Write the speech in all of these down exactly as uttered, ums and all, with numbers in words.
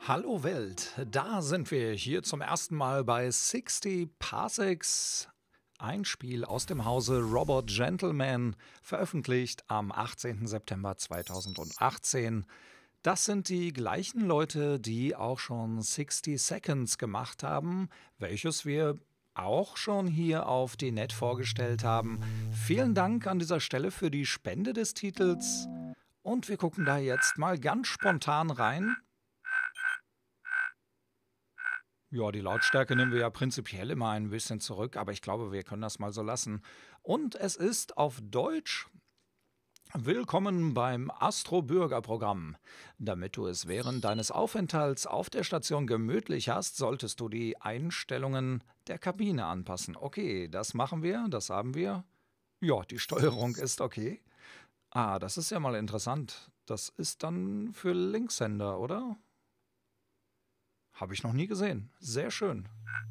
Hallo Welt, da sind wir hier zum ersten Mal bei sechzig Parsecs, ein Spiel aus dem Hause Robot Gentleman, veröffentlicht am achtzehnten September zweitausendachtzehn. Das sind die gleichen Leute, die auch schon sechzig Seconds gemacht haben, welches wir auch schon hier auf D Net vorgestellt haben. Vielen Dank an dieser Stelle für die Spende des Titels und wir gucken da jetzt mal ganz spontan rein. Ja, die Lautstärke nehmen wir ja prinzipiell immer ein bisschen zurück, aber ich glaube, wir können das mal so lassen. Und es ist auf Deutsch. Willkommen beim Astro-Bürger-Programm. Damit du es während deines Aufenthalts auf der Station gemütlich hast, solltest du die Einstellungen der Kabine anpassen. Okay, das machen wir, das haben wir. Ja, die Steuerung ist okay. Ah, das ist ja mal interessant. Das ist dann für Linkshänder, oder? Habe ich noch nie gesehen. Sehr schön.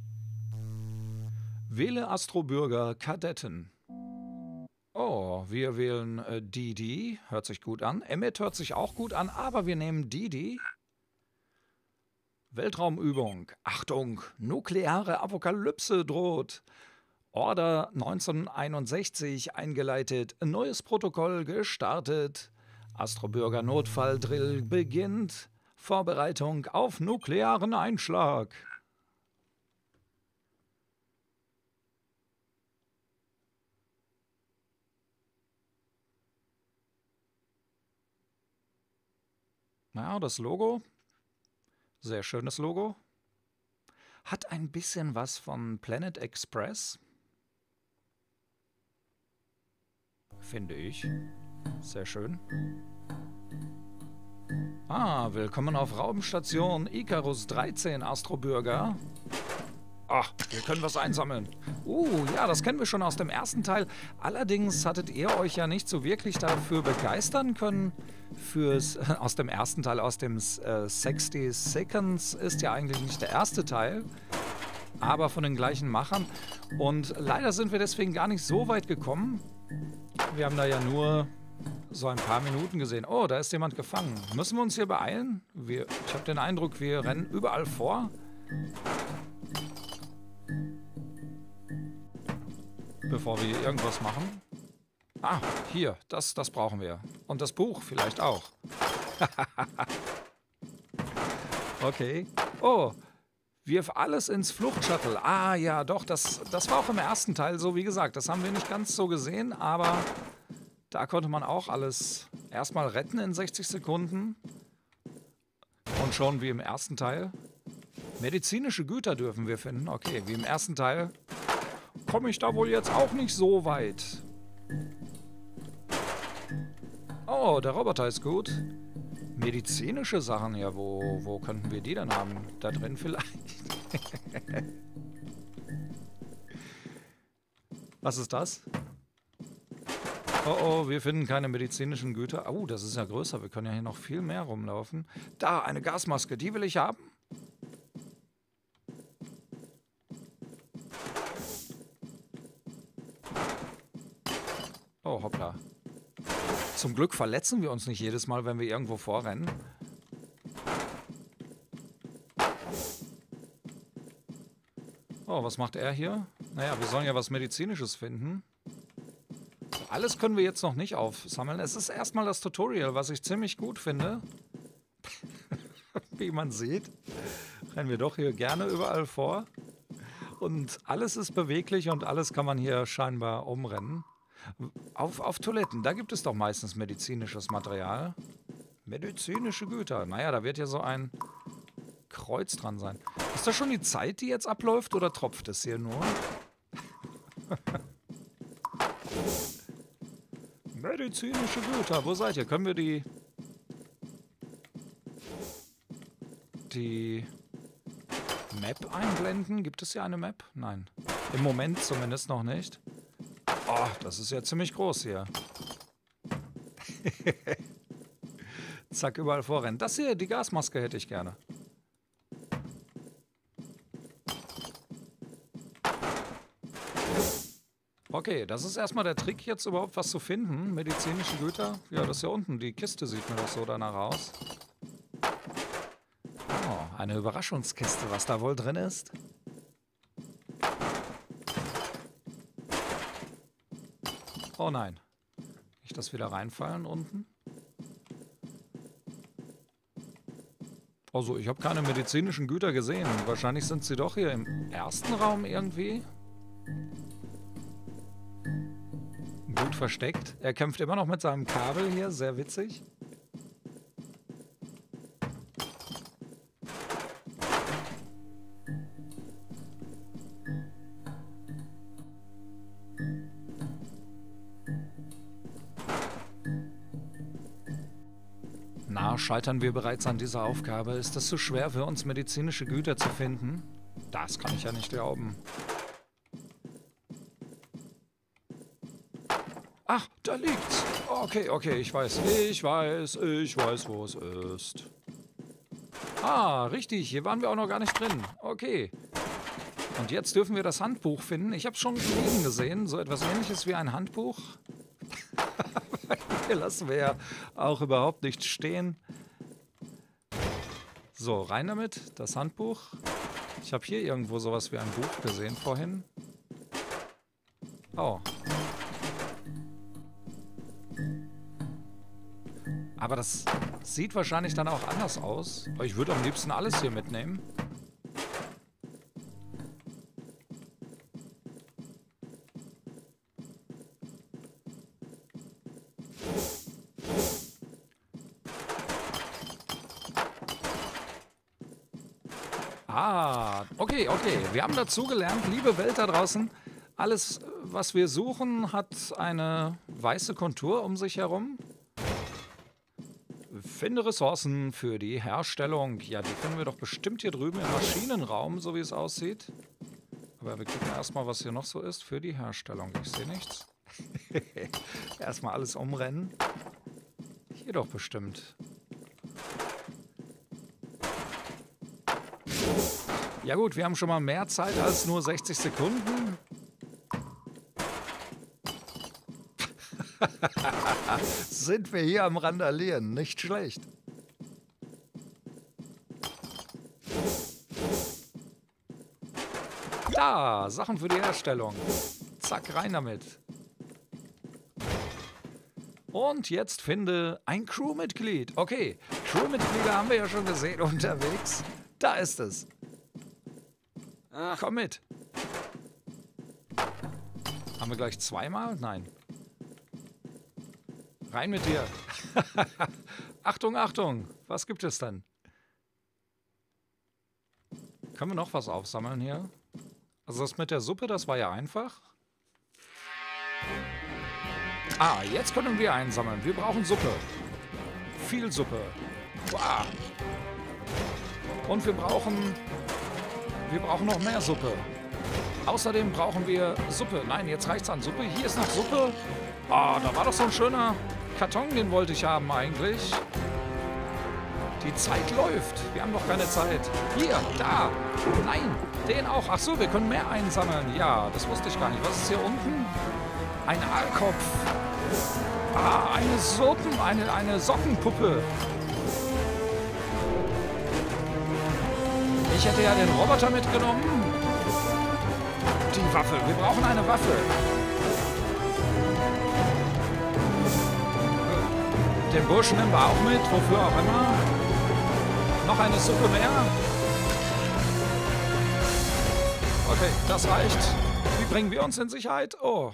Wähle Astrobürger Kadetten. Oh, wir wählen äh, Didi. Hört sich gut an. Emmet hört sich auch gut an, aber wir nehmen Didi. Weltraumübung. Achtung, nukleare Apokalypse droht. Order neunzehnhunderteinundsechzig eingeleitet. Neues Protokoll gestartet. Astrobürger Notfalldrill beginnt. Vorbereitung auf nuklearen Einschlag. Ja, das Logo. Sehr schönes Logo. Hat ein bisschen was von Planet Express. Finde ich. Sehr schön. Ah, willkommen auf Raumstation Icarus dreizehn, Astrobürger. Ach, wir können was einsammeln. Uh, ja, das kennen wir schon aus dem ersten Teil. Allerdings hattet ihr euch ja nicht so wirklich dafür begeistern können. Fürs, äh, aus dem ersten Teil, aus dem äh, sechzig Seconds ist ja eigentlich nicht der erste Teil, aber von den gleichen Machern. Und leider sind wir deswegen gar nicht so weit gekommen. Wir haben da ja nur so ein paar Minuten gesehen. Oh, da ist jemand gefangen. Müssen wir uns hier beeilen? Wir, ich habe den Eindruck, wir rennen überall vor. Bevor wir irgendwas machen. Ah, hier, das, das brauchen wir. Und das Buch vielleicht auch. Okay. Oh, wirf alles ins Fluchtshuttle. Ah, ja, doch, das, das war auch im ersten Teil so, wie gesagt. Das haben wir nicht ganz so gesehen, aber da konnte man auch alles erstmal retten in sechzig Sekunden. Und schon wie im ersten Teil. Medizinische Güter dürfen wir finden. Okay, wie im ersten Teil komme ich da wohl jetzt auch nicht so weit. Oh, der Roboter ist gut. Medizinische Sachen, ja, wo, wo könnten wir die dann haben? Da drin vielleicht. Was ist das? Oh, oh, wir finden keine medizinischen Güter. Oh, das ist ja größer. Wir können ja hier noch viel mehr rumlaufen. Da, eine Gasmaske. Die will ich haben. Oh, hoppla. Zum Glück verletzen wir uns nicht jedes Mal, wenn wir irgendwo vorrennen. Oh, was macht er hier? Naja, wir sollen ja was Medizinisches finden. Alles können wir jetzt noch nicht aufsammeln. Es ist erstmal das Tutorial, was ich ziemlich gut finde. Wie man sieht, rennen wir doch hier gerne überall vor. Und alles ist beweglich und alles kann man hier scheinbar umrennen. Auf, auf Toiletten, da gibt es doch meistens medizinisches Material. Medizinische Güter. Naja, da wird ja so ein Kreuz dran sein. Ist das schon die Zeit, die jetzt abläuft, oder tropft es hier nur? Medizinische Güter, wo seid ihr? Können wir die... die Map einblenden? Gibt es hier eine Map? Nein. Im Moment zumindest noch nicht. Oh, das ist ja ziemlich groß hier. Zack, überall vorrennen. Das hier, die Gasmaske hätte ich gerne. Okay, das ist erstmal der Trick, jetzt überhaupt was zu finden. Medizinische Güter. Ja, das ist ja unten. Die Kiste sieht mir doch so danach aus. Oh, Eine Überraschungskiste, was da wohl drin ist. Oh nein. Nicht das wieder reinfallen unten? Also, ich habe keine medizinischen Güter gesehen. Wahrscheinlich sind sie doch hier im ersten Raum irgendwie. Gut versteckt. Er kämpft immer noch mit seinem Kabel hier. Sehr witzig. Na, scheitern wir bereits an dieser Aufgabe? Ist es zu schwer für uns, medizinische Güter zu finden? Das kann ich ja nicht glauben. Ach, da liegt's. Okay, okay, ich weiß. Ich weiß, ich weiß, wo es ist. Ah, richtig. Hier waren wir auch noch gar nicht drin. Okay. Und jetzt dürfen wir das Handbuch finden. Ich habe es schon liegen gesehen. So etwas Ähnliches wie ein Handbuch. Hier lassen wir ja auch überhaupt nicht stehen. So, rein damit. Das Handbuch. Ich habe hier irgendwo sowas wie ein Buch gesehen vorhin. Oh. Aber das sieht wahrscheinlich dann auch anders aus. Ich würde am liebsten alles hier mitnehmen. Ah, okay, okay. Wir haben dazu gelernt, liebe Welt da draußen, alles, was wir suchen, hat eine weiße Kontur um sich herum. Finde Ressourcen für die Herstellung. Ja, die finden wir doch bestimmt hier drüben im Maschinenraum, so wie es aussieht. Aber wir gucken erstmal, was hier noch so ist für die Herstellung. Ich sehe nichts. Erstmal alles umrennen. Hier doch bestimmt. Ja gut, wir haben schon mal mehr Zeit als nur sechzig Sekunden. Sind wir hier am Randalieren, nicht schlecht. Da, Sachen für die Herstellung. Zack, rein damit. Und jetzt finde ein Crewmitglied. Okay, Crewmitglieder haben wir ja schon gesehen unterwegs. Da ist es. Komm mit. Haben wir gleich zweimal? Nein. Rein mit dir. Achtung, Achtung. Was gibt es denn? Können wir noch was aufsammeln hier? Also das mit der Suppe, das war ja einfach. Ah, jetzt können wir einsammeln. Wir brauchen Suppe. Viel Suppe. Wow. Und wir brauchen... Wir brauchen noch mehr Suppe. Außerdem brauchen wir Suppe. Nein, jetzt reicht's an Suppe. Hier ist noch Suppe. Ah, da war doch so ein schöner Karton, den wollte ich haben eigentlich. Die Zeit läuft. Wir haben noch keine Zeit. Hier, da. Nein, den auch. Ach so, wir können mehr einsammeln. Ja, das wusste ich gar nicht. Was ist hier unten? Ein Aalkopf. Ah, eine Suppen, eine, eine Sockenpuppe. Ich hätte ja den Roboter mitgenommen. Die Waffe. Wir brauchen eine Waffe. Den Burschen nehmen wir auch mit. Wofür auch immer. Noch eine Suppe mehr. Okay, das reicht. Wie bringen wir uns in Sicherheit? Oh.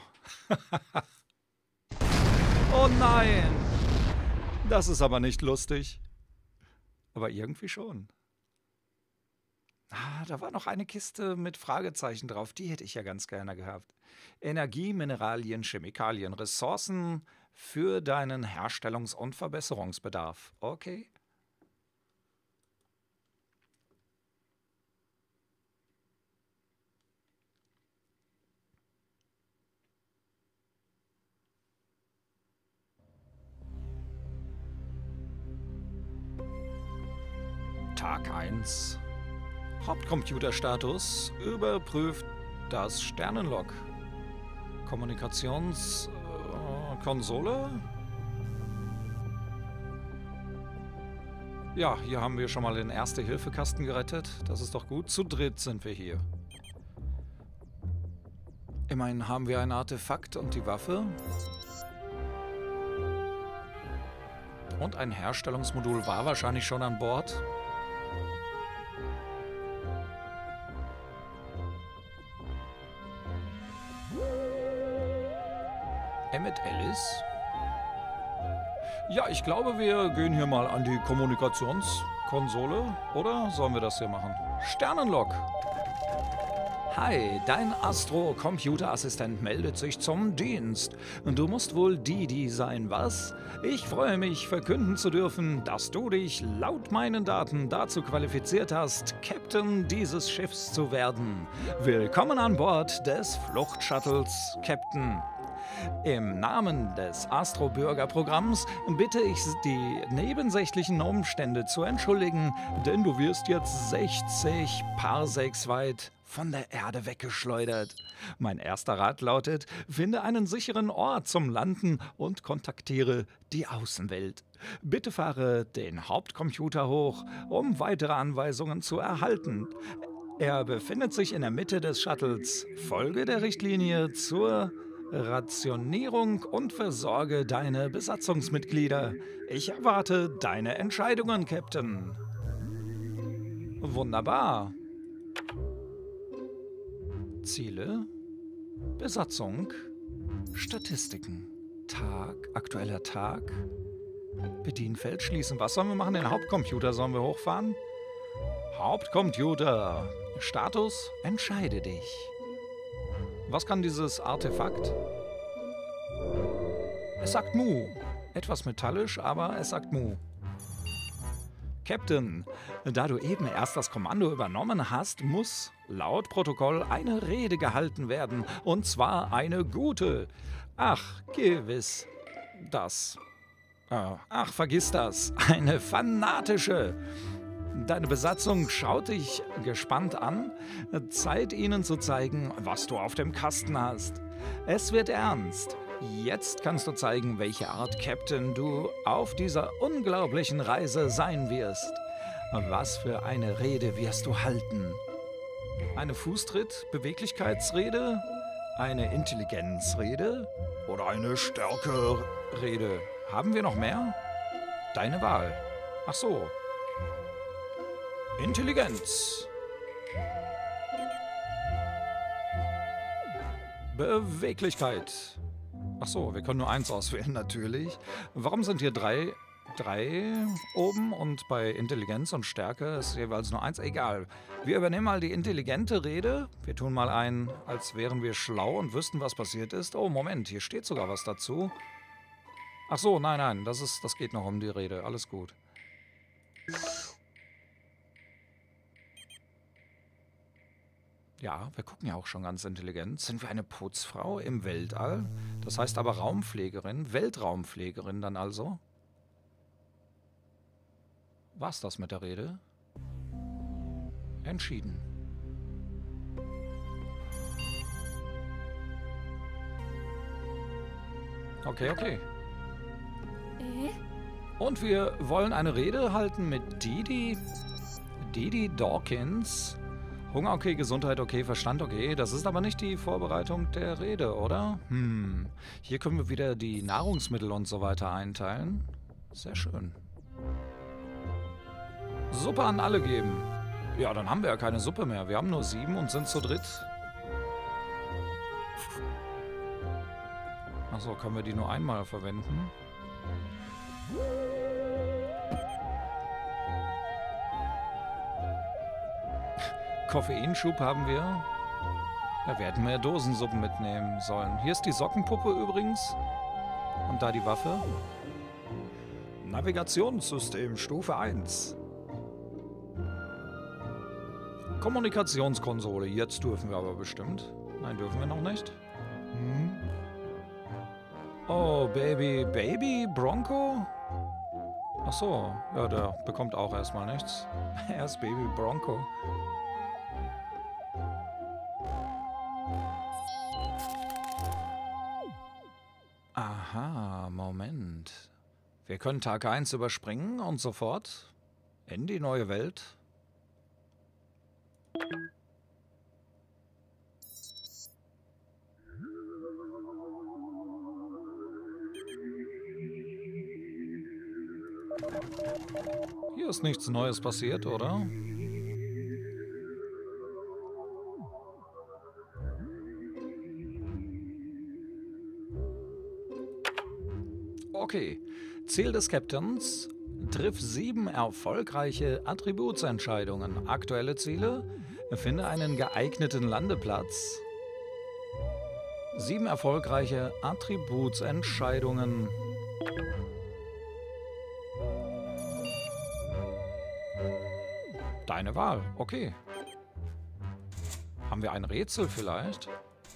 Oh nein. Das ist aber nicht lustig. Aber irgendwie schon. Ah, da war noch eine Kiste mit Fragezeichen drauf. Die hätte ich ja ganz gerne gehabt. Energie, Mineralien, Chemikalien, Ressourcen für deinen Herstellungs- und Verbesserungsbedarf. Okay. Tag eins. Hauptcomputerstatus. Überprüft das Sternenlog. Kommunikationskonsole. Äh, Ja, hier haben wir schon mal den Erste-Hilfe-Kasten gerettet. Das ist doch gut. Zu dritt sind wir hier. Immerhin haben wir ein Artefakt und die Waffe. Und ein Herstellungsmodul war wahrscheinlich schon an Bord. Emmett Ellis? Ja, ich glaube, wir gehen hier mal an die Kommunikationskonsole. Oder sollen wir das hier machen? Sternenlok! Hi, dein Astro-Computerassistent meldet sich zum Dienst. Du musst wohl Didi sein, was? Ich freue mich, verkünden zu dürfen, dass du dich laut meinen Daten dazu qualifiziert hast, Captain dieses Schiffs zu werden. Willkommen an Bord des Fluchtshuttles, Captain. Im Namen des Astro-Bürger-Programms bitte ich die nebensächlichen Umstände zu entschuldigen, denn du wirst jetzt sechzig Parsecs weit von der Erde weggeschleudert. Mein erster Rat lautet, finde einen sicheren Ort zum Landen und kontaktiere die Außenwelt. Bitte fahre den Hauptcomputer hoch, um weitere Anweisungen zu erhalten. Er befindet sich in der Mitte des Shuttles. Folge der Richtlinie zur Rationierung und versorge deine Besatzungsmitglieder. Ich erwarte deine Entscheidungen, Captain. Wunderbar. Ziele, Besatzung, Statistiken, Tag, aktueller Tag, Bedienfeld schließen. Was sollen wir machen? Den Hauptcomputer sollen wir hochfahren? Hauptcomputer, Status, entscheide dich. Was kann dieses Artefakt? Es sagt Mu. Etwas metallisch, aber es sagt Mu. Captain, da du eben erst das Kommando übernommen hast, muss laut Protokoll eine Rede gehalten werden. Und zwar eine gute. Ach, gewiss. Das. Äh, ach, vergiss das. Eine fanatische. Deine Besatzung schaut dich gespannt an. Zeit ihnen zu zeigen, was du auf dem Kasten hast. Es wird ernst. Jetzt kannst du zeigen, welche Art Captain du auf dieser unglaublichen Reise sein wirst. Was für eine Rede wirst du halten? Eine Fußtritt, Beweglichkeitsrede, eine Intelligenzrede oder eine Stärke-Rede? Haben wir noch mehr? Deine Wahl. Ach so. Intelligenz. Beweglichkeit. Ach so, wir können nur eins auswählen, natürlich. Warum sind hier drei, drei oben und bei Intelligenz und Stärke ist jeweils nur eins? Egal. Wir übernehmen mal die intelligente Rede. Wir tun mal ein, als wären wir schlau und wüssten, was passiert ist. Oh, Moment, hier steht sogar was dazu. Ach so, nein, nein, das ist, das geht noch um die Rede. Alles gut. Ja, wir gucken ja auch schon ganz intelligent. Sind wir eine Putzfrau im Weltall? Das heißt aber Raumpflegerin, Weltraumpflegerin dann also? War's das mit der Rede? Entschieden. Okay, okay. Und wir wollen eine Rede halten mit Didi, Didi Dawkins. Hunger okay, Gesundheit okay, Verstand okay. Das ist aber nicht die Vorbereitung der Rede, oder? Hm. Hier können wir wieder die Nahrungsmittel und so weiter einteilen. Sehr schön. Suppe an alle geben. Ja, dann haben wir ja keine Suppe mehr. Wir haben nur sieben und sind zu dritt. Achso, können wir die nur einmal verwenden? Koffeinschub haben wir. Ja, wir hätten mehr Dosensuppen mitnehmen sollen. Hier ist die Sockenpuppe übrigens. Und da die Waffe. Navigationssystem Stufe eins. Kommunikationskonsole. Jetzt dürfen wir aber bestimmt. Nein, dürfen wir noch nicht. Hm. Oh, Baby. Baby Bronco? Ach so. Ja, der bekommt auch erstmal nichts. Er ist Baby Bronco. Aha, Moment. Wir können Tag eins überspringen und sofort In die neue Welt. Hier ist nichts Neues passiert, oder? Okay. Ziel des Captains: Triff sieben erfolgreiche Attributsentscheidungen. Aktuelle Ziele: Finde einen geeigneten Landeplatz. Sieben erfolgreiche Attributsentscheidungen. Deine Wahl, okay. Haben wir ein Rätsel vielleicht?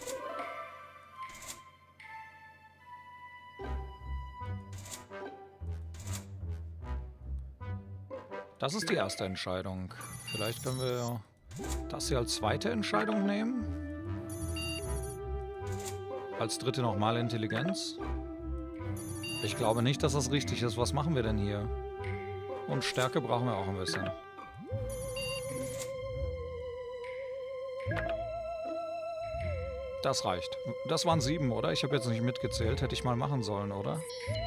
Das ist die erste Entscheidung. Vielleicht können wir das hier als zweite Entscheidung nehmen. Als dritte nochmal Intelligenz. Ich glaube nicht, dass das richtig ist. Was machen wir denn hier? Und Stärke brauchen wir auch ein bisschen. Das reicht. Das waren sieben, oder? Ich habe jetzt nicht mitgezählt. Hätte ich mal machen sollen, oder?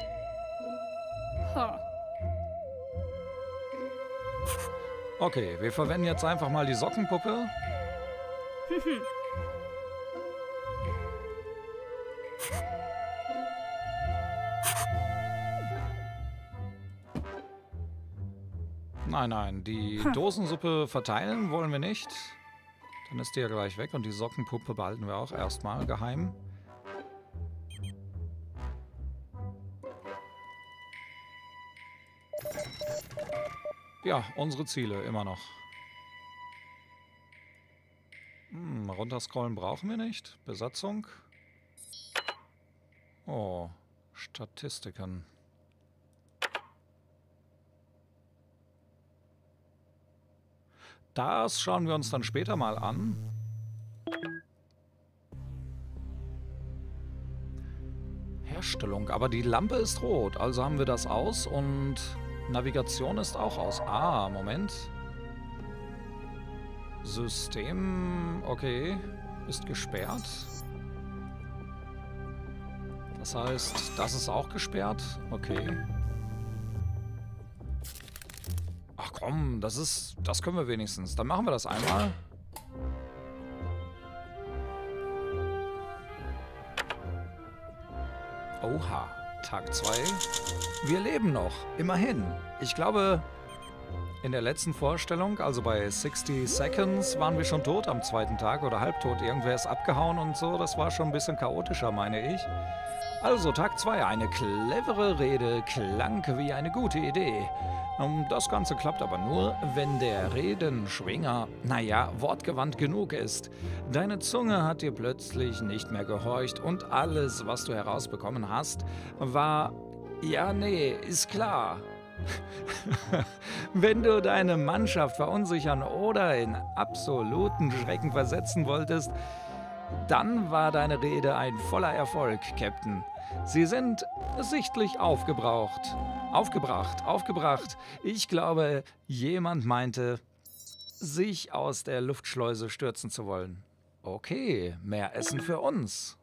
Okay, wir verwenden jetzt einfach mal die Sockenpuppe. Nein, nein, die Dosensuppe verteilen wollen wir nicht. Dann ist die ja gleich weg und die Sockenpuppe behalten wir auch erstmal geheim. Ja, unsere Ziele immer noch. Hm, runterscrollen brauchen wir nicht. Besatzung. Oh, Statistiken. Das schauen wir uns dann später mal an. Herstellung, aber die Lampe ist rot, also haben wir das aus und Navigation ist auch aus. Ah, Moment. System, okay, ist gesperrt. Das heißt, das ist auch gesperrt. Okay. Ach komm, das ist, das können wir wenigstens. Dann machen wir das einmal. Oha, Tag zwei. Wir leben noch, immerhin. Ich glaube, in der letzten Vorstellung, also bei sixty Seconds, waren wir schon tot am zweiten Tag oder halbtot. Irgendwer ist abgehauen und so. Das war schon ein bisschen chaotischer, meine ich. Also, Tag zwei. Eine clevere Rede klang wie eine gute Idee. Das Ganze klappt aber nur, wenn der Redenschwinger, naja, wortgewandt genug ist. Deine Zunge hat dir plötzlich nicht mehr gehorcht und alles, was du herausbekommen hast, war, ja, nee, ist klar. Wenn du deine Mannschaft verunsichern oder in absoluten Schrecken versetzen wolltest, dann war deine Rede ein voller Erfolg, Captain. Sie sind sichtlich aufgebraucht. Aufgebracht, aufgebracht. Ich glaube, jemand meinte, sich aus der Luftschleuse stürzen zu wollen. Okay, mehr Essen für uns.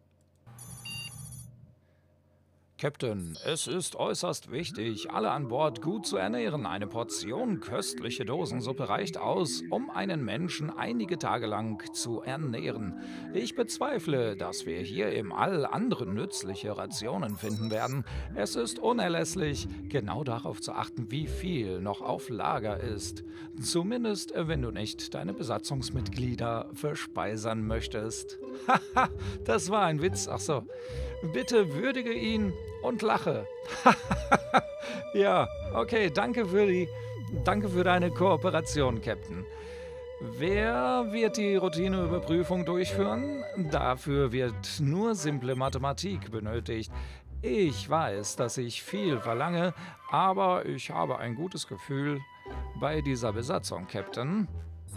Captain, es ist äußerst wichtig, alle an Bord gut zu ernähren. Eine Portion köstliche Dosensuppe reicht aus, um einen Menschen einige Tage lang zu ernähren. Ich bezweifle, dass wir hier im All andere nützliche Rationen finden werden. Es ist unerlässlich, genau darauf zu achten, wie viel noch auf Lager ist. Zumindest, wenn du nicht deine Besatzungsmitglieder verspeisern möchtest. Haha, das war ein Witz. Ach so. Bitte würdige ihn und lache. Ja, okay, danke für die, danke für deine Kooperation, Captain. Wer wird die Routineüberprüfung durchführen? Dafür wird nur simple Mathematik benötigt. Ich weiß, dass ich viel verlange, aber ich habe ein gutes Gefühl bei dieser Besatzung, Captain.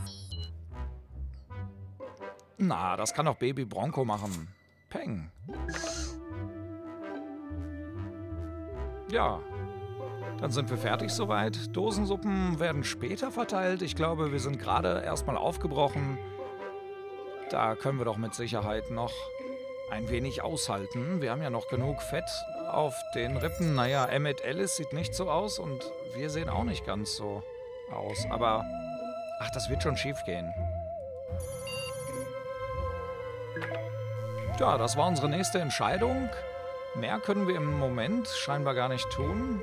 Na, das kann doch Baby Bronco machen. Peng. Ja, Dann sind wir fertig soweit. Dosensuppen werden später verteilt. Ich glaube, wir sind gerade erstmal aufgebrochen. Da können wir doch mit Sicherheit noch ein wenig aushalten. Wir haben ja noch genug Fett auf den Rippen. Naja, Emmett Ellis sieht nicht so aus und wir sehen auch nicht ganz so aus. Aber, ach, das wird schon schief gehen. Ja, das war unsere nächste Entscheidung. Mehr können wir im Moment scheinbar gar nicht tun.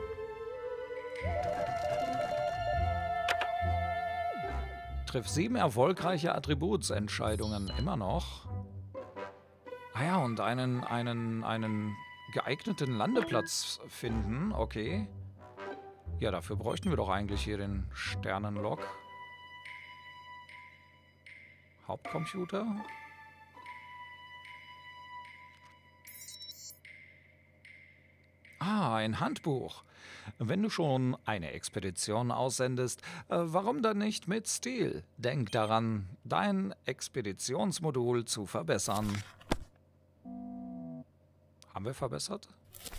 Triff sieben erfolgreiche Attributsentscheidungen. Immer noch. Ah ja, und einen, einen, einen geeigneten Landeplatz finden. Okay. Ja, dafür bräuchten wir doch eigentlich hier den Sternenlok. Hauptcomputer. Ah, ein Handbuch. Wenn du schon eine Expedition aussendest, äh, warum dann nicht mit Stil? Denk daran, dein Expeditionsmodul zu verbessern. Haben wir verbessert?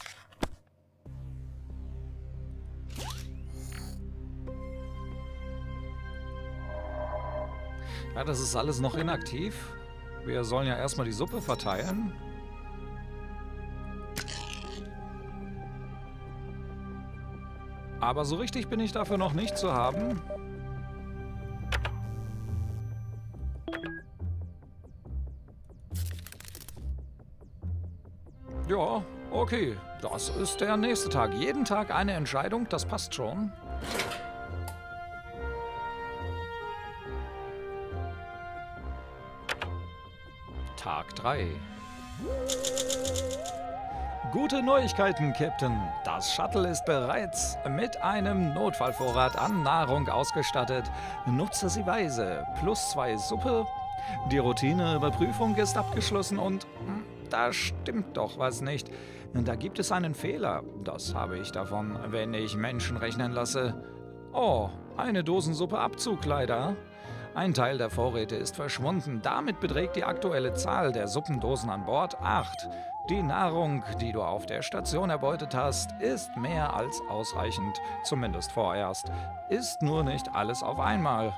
Ja, das ist alles noch inaktiv. Wir sollen ja erstmal die Suppe verteilen. Aber so richtig bin ich dafür noch nicht zu haben. Ja, okay. Das ist der nächste Tag. Jeden Tag eine Entscheidung, das passt schon. Tag drei. Gute Neuigkeiten, Captain. Das Shuttle ist bereits mit einem Notfallvorrat an Nahrung ausgestattet. Nutze sie weise. Plus zwei Suppe. Die Routineüberprüfung ist abgeschlossen und hm, da stimmt doch was nicht. Da gibt es einen Fehler. Das habe ich davon, wenn ich Menschen rechnen lasse. Oh, eine Dosensuppe Abzug leider. Ein Teil der Vorräte ist verschwunden. Damit beträgt die aktuelle Zahl der Suppendosen an Bord acht. Die Nahrung, die du auf der Station erbeutet hast, ist mehr als ausreichend. Zumindest vorerst. Ist nur nicht alles auf einmal.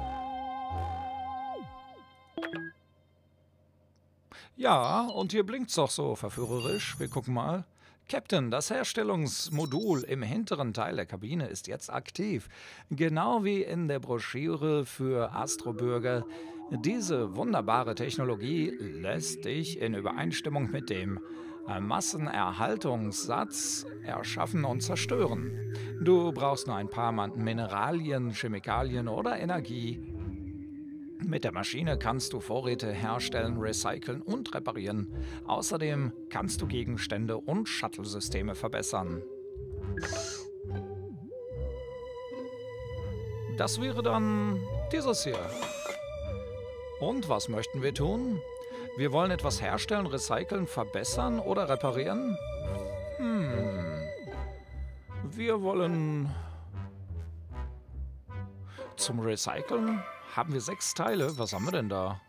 Ja, und hier blinkt's doch so verführerisch. Wir gucken mal. Captain, das Herstellungsmodul im hinteren Teil der Kabine ist jetzt aktiv. Genau wie in der Broschüre für Astrobürger. Diese wunderbare Technologie lässt dich in Übereinstimmung mit dem Massenerhaltungssatz erschaffen und zerstören. Du brauchst nur ein paar Mineralien, Chemikalien oder Energie. Mit der Maschine kannst du Vorräte herstellen, recyceln und reparieren. Außerdem kannst du Gegenstände und Shuttle-Systeme verbessern. Das wäre dann dieses hier. Und was möchten wir tun? Wir wollen etwas herstellen, recyceln, verbessern oder reparieren? Hm. Wir wollen... Zum Recyceln haben wir sechs Teile. Was haben wir denn da?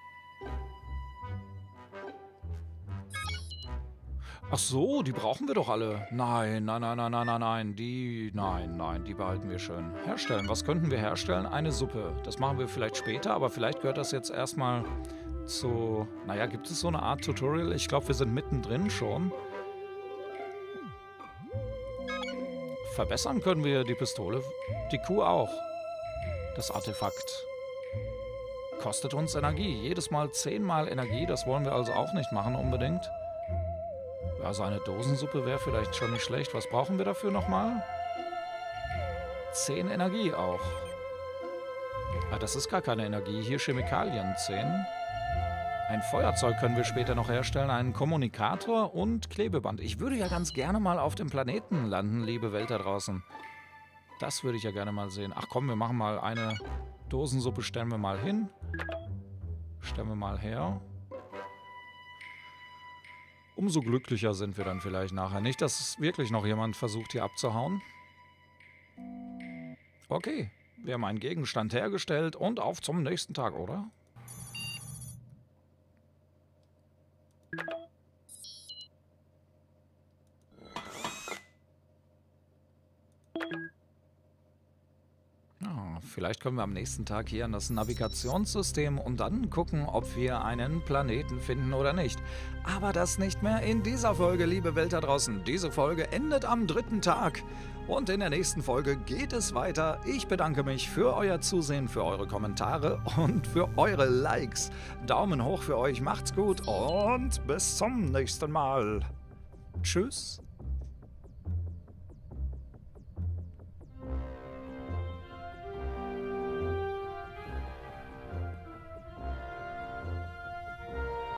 Ach so, die brauchen wir doch alle. Nein, nein, nein, nein, nein, nein, nein. Die, nein, nein, die behalten wir schön. Herstellen. Was könnten wir herstellen? Eine Suppe. Das machen wir vielleicht später, aber vielleicht gehört das jetzt erstmal zu... Naja, gibt es so eine Art Tutorial? Ich glaube, wir sind mittendrin schon. Verbessern können wir die Pistole. Die Kuh auch. Das Artefakt. Kostet uns Energie. Jedes Mal zehnmal Energie. Das wollen wir also auch nicht machen unbedingt. Also eine Dosensuppe wäre vielleicht schon nicht schlecht. Was brauchen wir dafür nochmal? zehn Energie auch. Ah, das ist gar keine Energie. Hier Chemikalien. zehn. Ein Feuerzeug können wir später noch herstellen. Einen Kommunikator und Klebeband. Ich würde ja ganz gerne mal auf dem Planeten landen, liebe Welt da draußen. Das würde ich ja gerne mal sehen. Ach komm, wir machen mal eine Dosensuppe. Stellen wir mal hin. Stellen wir mal her. Umso glücklicher sind wir dann vielleicht nachher. Nicht, dass wirklich noch jemand versucht, hier abzuhauen. Okay, wir haben einen Gegenstand hergestellt und auf zum nächsten Tag, oder? Ja, vielleicht können wir am nächsten Tag hier an das Navigationssystem und dann gucken, ob wir einen Planeten finden oder nicht. Aber das nicht mehr in dieser Folge, liebe Welt da draußen. Diese Folge endet am dritten Tag. Und in der nächsten Folge geht es weiter. Ich bedanke mich für euer Zusehen, für eure Kommentare und für eure Likes. Daumen hoch für euch, macht's gut und bis zum nächsten Mal. Tschüss.